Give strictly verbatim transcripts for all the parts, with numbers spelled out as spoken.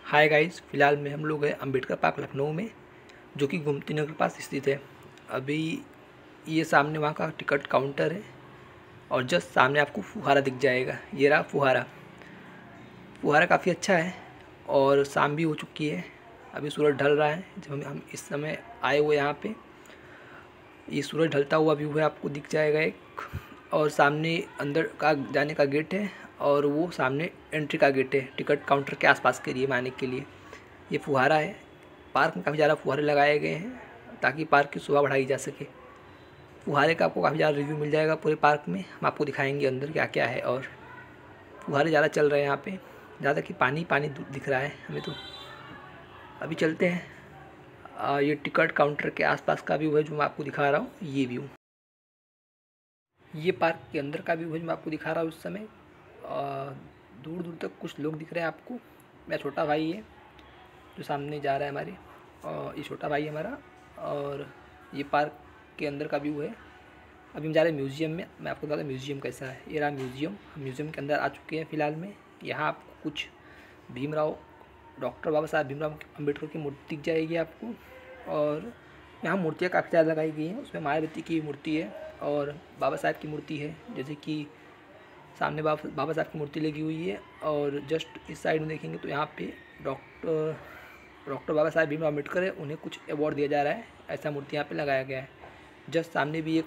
Hi guys, फ़िलहाल में हम लोग हैं अंबेडकर पार्क लखनऊ में, जो कि गोमती नगर के पास स्थित है। अभी ये सामने वहाँ का टिकट काउंटर है और जस्ट सामने आपको फुहारा दिख जाएगा। ये रहा फुहारा। फुहारा काफ़ी अच्छा है और शाम भी हो चुकी है, अभी सूरज ढल रहा है। जब हम हम इस समय आए हुए यहाँ पे, ये सूरज ढलता हुआ व्यू है, आपको दिख जाएगा एक। और सामने अंदर का जाने का गेट है और वो सामने एंट्री का गेट है, टिकट काउंटर के आसपास के लिए आने के लिए। ये फुहारा है। पार्क में काफ़ी ज़्यादा फुहारे लगाए गए हैं ताकि पार्क की शोभा बढ़ाई जा सके। फुहारे का आपको काफ़ी ज़्यादा रिव्यू मिल जाएगा पूरे पार्क में। हम आपको दिखाएंगे अंदर क्या क्या है। और फुहारे ज़्यादा चल रहे हैं यहाँ पे, ज़्यादा कि पानी पानी दिख रहा है हमें तो। अभी चलते हैं। आ, ये टिकट काउंटर के आसपास का व्यू है जो मैं आपको दिखा रहा हूँ। ये व्यू, ये पार्क के अंदर का व्यू है जो मैं आपको दिखा रहा हूँ। उस समय दूर दूर तक कुछ लोग दिख रहे हैं आपको। मेरा छोटा भाई है जो सामने जा रहा है हमारे, और ये छोटा भाई है हमारा। और ये पार्क के अंदर का व्यू है। अभी हम जा रहे हैं म्यूज़ियम में। मैं आपको बता दूँ म्यूज़ियम कैसा है। ये रहा म्यूज़ियम। हम म्यूज़ियम के अंदर आ चुके हैं फ़िलहाल में। यहाँ आपको कुछ भीमराव डॉक्टर बाबा साहब भीमराव अम्बेडकर की मूर्ति दिख जाएगी आपको। और यहाँ मूर्तियाँ काफ़ी ज़्यादा लगाई गई हैं। उसमें मायावती की मूर्ति है और बाबा साहब की मूर्ति है, जैसे कि सामने बाबा बाबा साहब की मूर्ति लगी हुई है। और जस्ट इस साइड में देखेंगे तो यहाँ पे डॉक्टर डॉक्टर बाबा साहब भीमराव अम्बेडकर है, उन्हें कुछ अवार्ड दिया जा रहा है, ऐसा मूर्ति यहाँ पे लगाया गया है। जस्ट सामने भी एक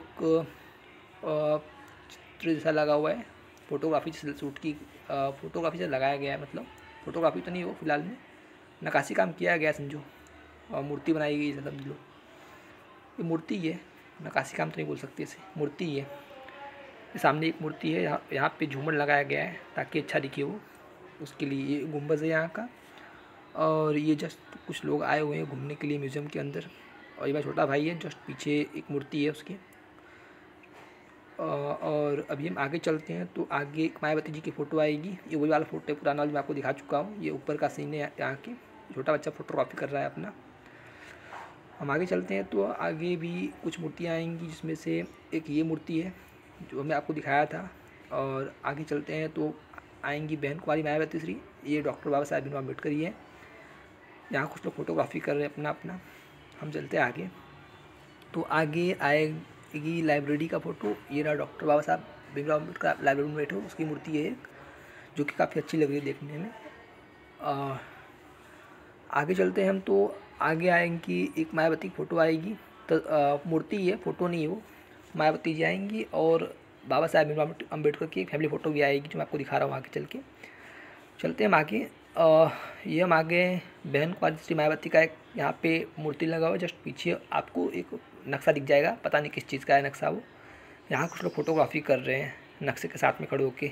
चित्र जैसा लगा हुआ है, फोटोग्राफी शूट की फोटोग्राफी से लगाया गया है। मतलब फोटोग्राफी तो नहीं हो, फिलहाल में नक्काशी काम किया गया समझो, और मूर्ति बनाई गई है समझ लो। ये मूर्ति है, नक्काशी काम तो नहीं बोल सकते इसे, मूर्ति है। सामने एक मूर्ति है, यहाँ यहाँ पे झूमर लगाया गया है ताकि अच्छा दिखे वो, उसके लिए। ये गुंबद है यहाँ का। और ये जस्ट कुछ लोग आए हुए हैं घूमने के लिए म्यूज़ियम के अंदर। और ये मेरा छोटा भाई है, जस्ट पीछे एक मूर्ति है उसकी। और अभी हम आगे चलते हैं तो आगे एक मायावती जी की फ़ोटो आएगी। ये वही वाला फ़ोटो है पुराना वाला, मैं आपको दिखा चुका हूँ। ये ऊपर का सीन है यहाँ के, छोटा बच्चा फोटोग्राफी कर रहा है अपना। हम आगे चलते हैं तो आगे भी कुछ मूर्तियाँ आएंगी, जिसमें से एक ये मूर्ति है जो मैं आपको दिखाया था। और आगे चलते हैं तो आएंगी बहन कुमारी मायावती श्री, ये डॉक्टर बाबा साहब भीमराव अम्बेडकर ही है। यहाँ कुछ लोग फोटोग्राफी कर रहे हैं अपना अपना। हम चलते हैं आगे तो आगे आएगी लाइब्रेरी का फ़ोटो। ये रहा डॉक्टर बाबा साहब भीमराव अम्बेडकर लाइब्रेरी में बैठे हो, उसकी मूर्ति है एक, जो कि काफ़ी अच्छी लग रही है देखने में। आ, आगे चलते हैं हम तो आगे आएंगी एक मायावती की फ़ोटो आएगी। तो मूर्ति है, फ़ोटो नहीं है वो, मायावती जी आएंगी। और बाबा साहब भीमराव अम्बेडकर की एक फैमिली फ़ोटो भी आएगी जो मैं आपको दिखा रहा हूँ। आगे चल के चलते हैं हम आगे। आ, ये हम आगे बहन कुमारी श्री मायावती का एक यहाँ पे मूर्ति लगा हुआ है। जस्ट पीछे आपको एक नक्शा दिख जाएगा, पता नहीं किस चीज़ का है नक्शा वो। यहाँ कुछ लोग फोटोग्राफी कर रहे हैं नक्शे के साथ में खड़े होके।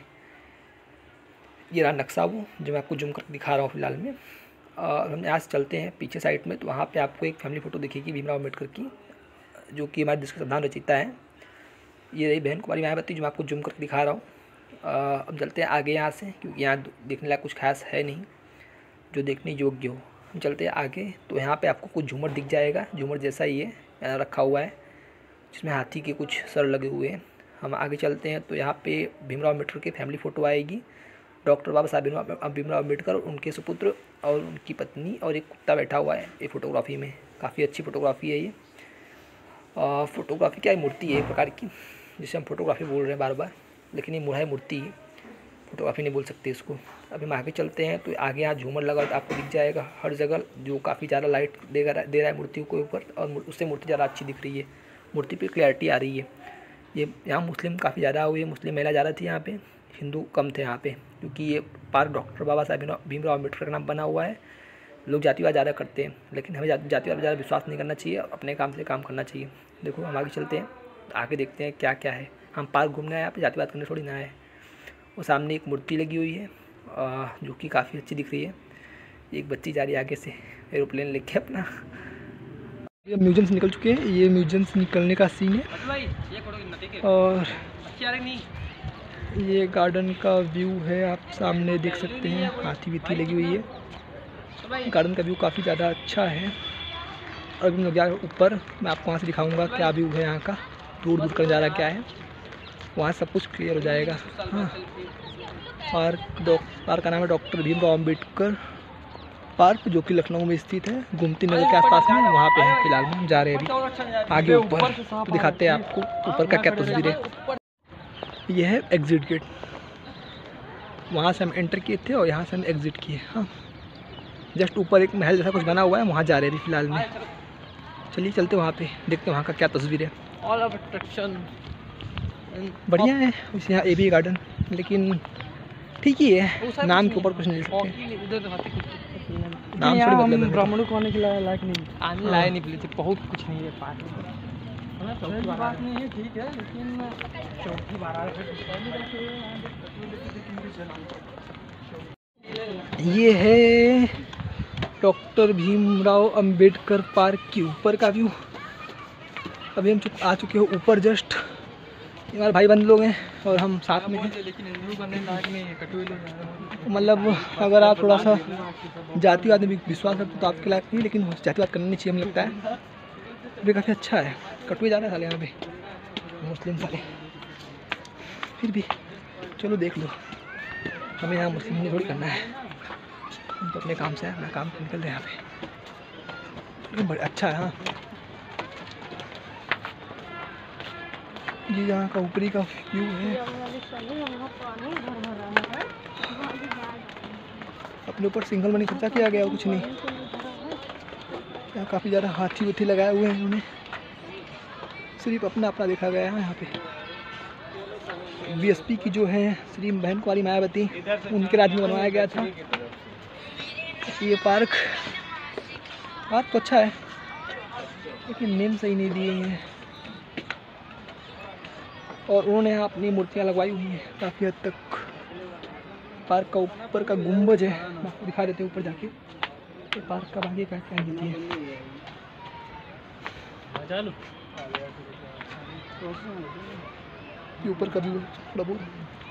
ये रहा नक्शा वो जो मैं आपको जूम करके दिखा रहा हूँ फिलहाल में। हम यहाँ से चलते हैं पीछे साइड में तो वहाँ पे आपको एक फैमिली फ़ोटो दिखेगी भीमराव अम्बेडकर की, जो कि हमारे देश का संविधान रचयिता है। ये रही बहन कुमारी मायावती जो मैं आपको जूम करके दिखा रहा हूँ। अब चलते हैं आगे यहाँ से, क्योंकि यहाँ देखने लायक कुछ खास है नहीं जो देखने योग्य हो। हम चलते हैं आगे तो यहाँ पे आपको कुछ झूमर दिख जाएगा, झूमर जैसा ही है, यहाँ रखा हुआ है, जिसमें हाथी के कुछ सर लगे हुए हैं। हम आगे चलते हैं तो यहाँ पे भीमराव अम्बेडकर की फैमिली फ़ोटो आएगी। डॉक्टर बाबा साहब भीमराव अम्बेडकर, उनके सुपुत्र और उनकी पत्नी, और एक कुत्ता बैठा हुआ है ये फ़ोटोग्राफी में। काफ़ी अच्छी फ़ोटोग्राफी है ये। फ़ोटोग्राफी क्या है, मूर्ति है एक प्रकार की, जिसे हम फोटोग्राफी बोल रहे हैं बार बार, लेकिन ये मुड़ा मूर्ति है, फोटोग्राफी नहीं बोल सकते इसको। अभी हम आगे चलते हैं तो आगे यहाँ झूमर लगा तो आपको दिख जाएगा हर जगह, जो काफ़ी ज़्यादा लाइट देगा दे रहा है मूर्ति के ऊपर, और उससे मूर्ति ज़्यादा अच्छी दिख रही है, मूर्ति पे क्लैरिटी आ रही है। ये यहाँ मुस्लिम काफ़ी ज़्यादा हुई है, मुस्लिम महिला ज़्यादा थी यहाँ पे, हिंदू कम थे यहाँ पे, क्योंकि ये पार्क डॉक्टर बाबा साहब भीमराव अम्बेडकर का नाम बना हुआ है। लोग जातिवाद ज़्यादा करते हैं, लेकिन हमें जातिवाद पर ज़्यादा विश्वास नहीं करना चाहिए, अपने काम से काम करना चाहिए। देखो हम आगे चलते हैं, आगे देखते हैं क्या क्या है। हम पार्क घूमने आए, यहाँ पे जातिवाद करने थोड़ी ना आए। वो सामने एक मूर्ति लगी हुई है जो कि काफ़ी अच्छी दिख रही है। एक बच्ची जा रही है आगे से एरोप्लेन लेके अपना। ये म्यूजियम से निकल चुके हैं, ये म्यूजियम से निकलने का सीन है। और ये गार्डन का व्यू है, आप सामने देख सकते हैं, हाथी बीथी लगी हुई है। गार्डन का व्यू काफ़ी ज़्यादा अच्छा है। और अभी लोग जाकर ऊपर, मैं आपको वहाँ से दिखाऊंगा क्या व्यू है यहाँ का, दूर दूर कर जा रहा क्या है, वहाँ सब कुछ क्लियर हो जाएगा। हाँ, पार्क डॉ पार्क का नाम है डॉक्टर भीमराव अम्बेडकर पार्क जो कि लखनऊ में स्थित है, गोमती नगर के आसपास में, वहाँ पे है फिलहाल में जा रहे हैं अभी आगे ऊपर। तो दिखाते हैं आपको ऊपर का क्या तस्वीर है। ये है एग्ज़िट गेट, वहाँ से हम एंटर किए थे और यहाँ से हम एग्ज़िट किए। हाँ, जस्ट ऊपर एक महल जैसा कुछ बना हुआ है, वहाँ जा रहे हैं अभी फिलहाल में। चलिए चलते वहाँ पे, देखते हैं वहाँ का क्या तस्वीर है। ऑल ऑफ अट्रैक्शन बढ़िया है वैसे यहाँ ए बी गार्डन, लेकिन ठीक ही है, नाम के ऊपर कुछ नहीं ले सकते। नाम से मतलब ब्राह्मणों को आने के लायक नहीं, आने लायक नहीं बोले, बहुत कुछ नहीं है पार्क में। बात नहीं है, ठीक है, लेकिन चौकी बारह ये है डॉक्टर भीमराव अंबेडकर पार्क के ऊपर का व्यू। अभी हम चुप आ चुके हो ऊपर, जस्ट हमारे भाई बंद लोग हैं और हम साथ में हैं। लेकिन हिंदू करने लायक नहीं है, कटुए लोग। मतलब अगर आप थोड़ा सा जातिवाद में विश्वास रखते तो आपके लायक नहीं, लेकिन जातिवाद करना नहीं चाहिए हमें लगता है। ये काफ़ी अच्छा है, कटुए ज़्यादा साले यहाँ पे, मुस्लिम साले। फिर भी चलो देख लो, हमें यहाँ मुस्लिम नहीं थोड़ी करना है, हम तो अपने काम से है, अपना काम से निकल रहे हैं यहाँ पे। बड़ा अच्छा है। हाँ, ये यहाँ का ऊपरी का व्यू है। अपने ऊपर सिंगल मनी खर्चा किया गया, कुछ नहीं। यहाँ काफ़ी ज़्यादा हाथी उथी लगाए हुए हैं उन्होंने, सिर्फ अपना अपना देखा गया है यहाँ पे। बीएसपी की जो है श्री बहन कुमारी मायावती, उनके राज्य में बनवाया गया था ये पार्क। पार्क तो अच्छा है, लेकिन नेम सही नहीं दिए हैं, और उन्होंने यहाँ अपनी मूर्तियाँ लगवाई हुई हैं काफ़ी हद तक। पार्क का ऊपर का गुम्बज है, आपको दिखा देते हैं ऊपर जाके। तो पार्क का बाकी क्या क्या देती है। ये ऊपर का व्यू थोड़ा बहुत।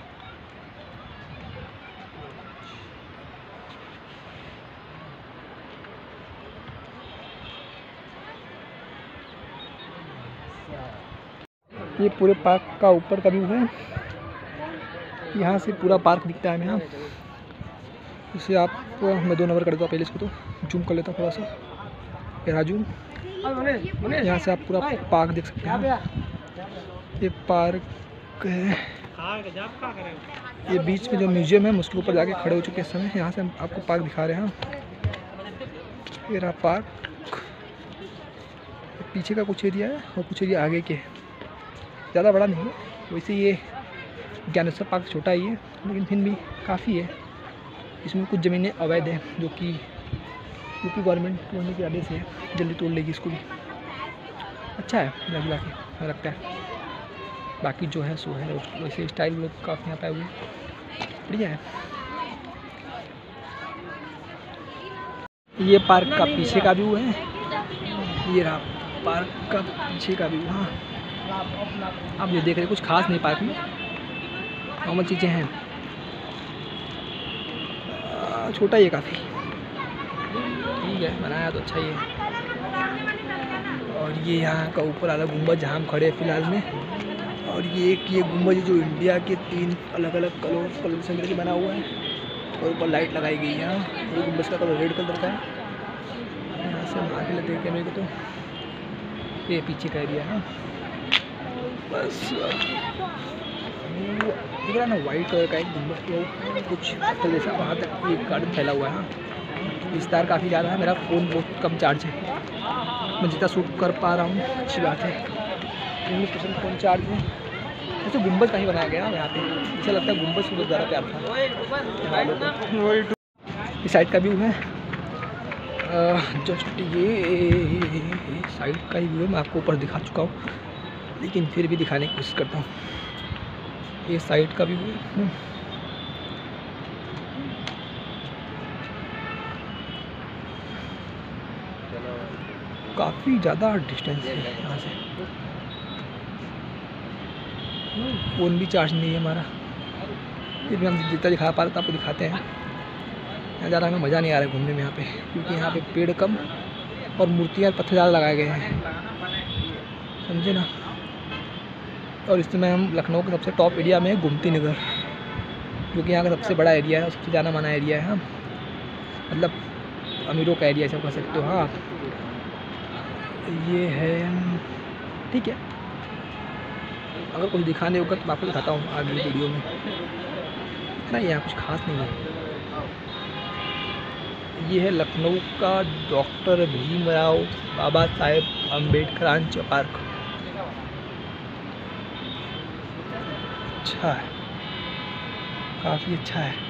ये पूरे पार्क का ऊपर का व्यू है, यहाँ से पूरा पार्क दिखता है। यहाँ इसे आप, मैं दो नंबर कर देता हूँ पहले, इसको तो जूम कर लेता हूँ थोड़ा सा, ये जूम। यहाँ से आप पूरा पार्क देख सकते हैं। ये पार्क है, ये बीच में जो म्यूजियम है उसके ऊपर जाके खड़े हो चुके हैं इस समय। यहाँ से हम आपको पार्क दिखा रहे हैं। ये रहा पार्क, पीछे का कुछ एरिया है और कुछ एरिया आगे के, ज़्यादा बड़ा नहीं है। वैसे ये ज्ञानेश्वर पार्क छोटा ही है, लेकिन फिर भी काफ़ी है। इसमें कुछ ज़मीनें अवैध हैं, जो कि यूपी गवर्नमेंट तोड़ने के आदेश है, जल्दी तोड़ लेगी इसको भी। अच्छा है मिला जुला के, मुझे लगता है। बाकी जो है सो है, वैसे स्टाइल लोग काफ़ी यहाँ पाए हुए, बढ़िया है। ये पार्क का पीछे का व्यू है, ये रहा पार्क का पीछे का व्यू। हाँ, आप ये देख रहे हैं, कुछ खास नहीं पार्क में, नॉर्मल चीज़ें हैं, छोटा ही है काफ़ी, ठीक है, बनाया तो अच्छा ही है। और ये यहाँ का ऊपर वाला गुम्बद जहाँ हम खड़े हैं फिलहाल में, और ये एक ये गुम्बद जो इंडिया के तीन अलग अलग कलर कलर से मिलकर बना हुआ है, और ऊपर लाइट लगाई गई है। यहाँ ये गुम्बद का कलर रेड कलर का है। यहाँ से हम आगे देख के मेरे को तो ये पीछे का एरिया है बस, दिख रहा है ना वाइट कलर का एक गुम्बद, कुछ पत्थर जैसा, वहाँ तक एक गार्डन फैला हुआ है। विस्तार काफ़ी ज़्यादा है। मेरा फ़ोन बहुत कम चार्ज है, मैं जितना शूट कर पा रहा हूँ, अच्छी बात है। उन्नीस परसेंट फ़ोन चार्ज है। वैसे गुम्बद कहीं बनाया गया यहाँ पे, अच्छा लगता है, गुम्बद से बहुत ज़्यादा प्यार था। इस साइड का व्यू है, जस्ट ये साइड का ही व्यू है। मैं आपको ऊपर दिखा चुका हूँ, लेकिन फिर भी दिखाने की कोशिश करता हूँ। ये साइड का व्यू है, काफ़ी ज़्यादा डिस्टेंस है यहाँ से। फ़ोन भी चार्ज नहीं है हमारा, फिर भी हम जितना दिखा पा रहे थे आपको दिखाते हैं। यहाँ ज़्यादा हमें मज़ा नहीं आ रहा है घूमने में यहाँ पे, क्योंकि यहाँ पे पेड़ कम और मूर्तियाँ पत्थर ज़्यादा लगाए गए हैं, समझे ना। और इस समय हम लखनऊ के सबसे टॉप एरिया में है गोमती नगर, जो कि यहाँ का सबसे बड़ा एरिया है और सबसे ज़्यादा माना एरिया है। मतलब अमीरों का एरिया ऐसा कह सकते हो। हाँ ये है, ठीक है। अगर कुछ दिखाने होगा तो मैं आपको दिखाता हूँ आगे वीडियो में। नहीं यहाँ कुछ खास नहीं है। ये है लखनऊ का डॉक्टर भीमराव बाबा साहेब अम्बेडकर पार्क। अच्छा है, काफ़ी अच्छा है।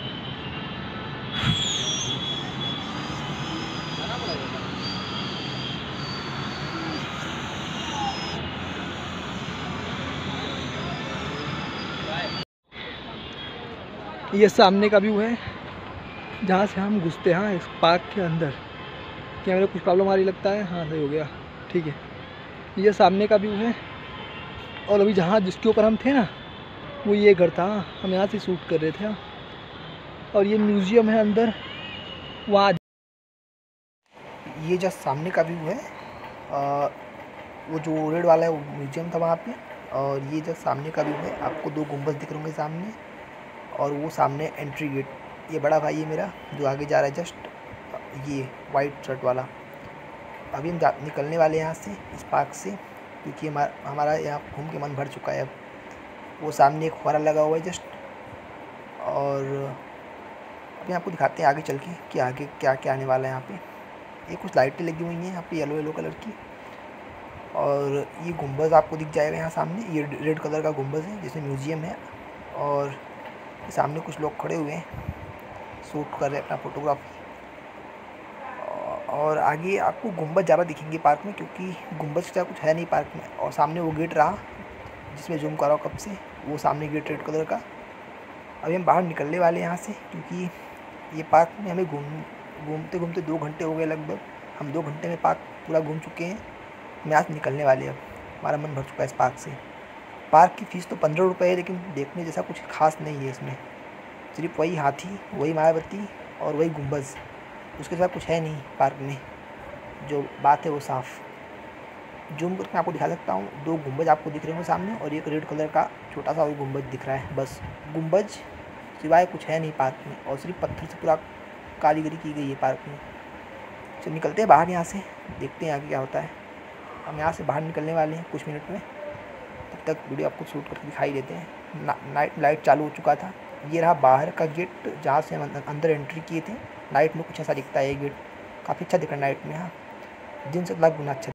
ये सामने का व्यू है जहाँ से हम घुसते हैं इस पार्क के अंदर। क्या मेरे कुछ प्रॉब्लम आ रही लगता है? हाँ सही हो गया, ठीक है। ये सामने का व्यू है और अभी जहाँ जिसके ऊपर हम थे ना वो ये घर था, हम यहाँ से शूट कर रहे थे। और ये म्यूज़ियम है अंदर वहाँ। ये जस्ट सामने का व्यू है, आ, वो जो रेड वाला है वो म्यूज़ियम था वहाँ पे। और ये जस्ट सामने का व्यू है, आपको दो गुंबद दिख रहे होंगे सामने, और वो सामने एंट्री गेट। ये बड़ा भाई है मेरा जो आगे जा रहा है, जस्ट ये वाइट शर्ट वाला। अभी हम जा निकलने वाले हैं यहाँ से, इस पार्क से, क्योंकि हमारा हमारा यहाँ घूम के मन भर चुका है अब। वो सामने एक फुहारा लगा हुआ है जस्ट। और अभी आपको दिखाते हैं आगे चल के कि आगे क्या क्या आने वाला है यहाँ पे। ये कुछ लाइटें लगी हुई हैं यहाँ पे येलो येलो कलर की। और ये गुंबद आपको दिख जाएगा यहाँ सामने, ये रेड कलर का गुंबद है जिसमें म्यूज़ियम है। और सामने कुछ लोग खड़े हुए हैं, शूट कर रहे हैं अपना फोटोग्राफी। और आगे आपको गुंबद ज़्यादा दिखेंगे पार्क में, क्योंकि गुंबद से कुछ है नहीं पार्क में। और सामने वो गेट रहा जिसमें जूम कर रहा हूँ कब से, वो सामने गेट रेड कलर का। अभी हम बाहर निकलने वाले हैं यहाँ से, क्योंकि ये पार्क में हमें घूम घूमते घूमते दो घंटे हो गए लगभग। हम दो घंटे में पार्क पूरा घूम चुके हैं। हम यहाँ से निकलने वाले हैं, अब हमारा मन भर चुका है इस पार्क से। पार्क की फ़ीस तो पंद्रह रुपये है, लेकिन देखने जैसा कुछ खास नहीं है इसमें। सिर्फ वही हाथी, वही मायावती और वही गुंबद, उसके साथ कुछ है नहीं पार्क में। जो बात है वो साफ़ जूम करके आपको दिखा सकता हूँ। दो गुंबज आपको दिख रहे होंगे सामने, और एक रेड कलर का छोटा सा वो गुंबज दिख रहा है। बस गुंबज सिवाय कुछ है नहीं पार्क में, और सिर्फ पत्थर से पूरा कारीगरी की गई है पार्क में। चलो निकलते हैं बाहर यहाँ से, देखते हैं आगे क्या होता है। हम यहाँ से बाहर निकलने वाले हैं कुछ मिनट में, तब तक वीडियो आपको शूट करके दिखाई देते हैं। ना, नाइट लाइट चालू हो चुका था। ये रहा बाहर का गेट जहाँ से हम अंदर एंट्री किए थे। नाइट में कुछ ऐसा दिखता है ये गेट, काफ़ी अच्छा दिख रहा है नाइट में। हाँ दिन से अलग गुना अच्छा।